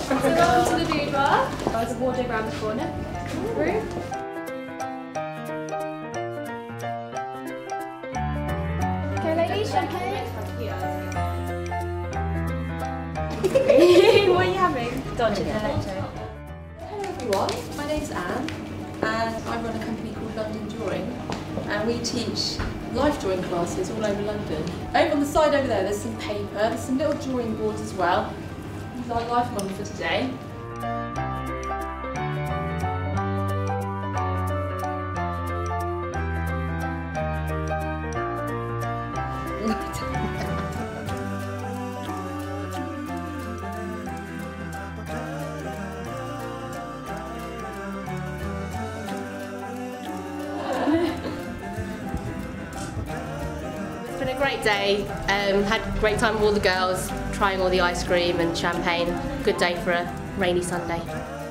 So welcome to the boudoir. There's a wardrobe around the corner. Room. Okay, ladies, champagne. What are you having? Dodgy Hello everyone, my name's Anne and I run a company called London Drawing and we teach life drawing classes all over London. Over on the side over there there's some paper, there's some little drawing boards as well. This is our life model for today. It's been a great day. Had a great time with all the girls, trying all the ice cream and champagne. Good day for a rainy Sunday.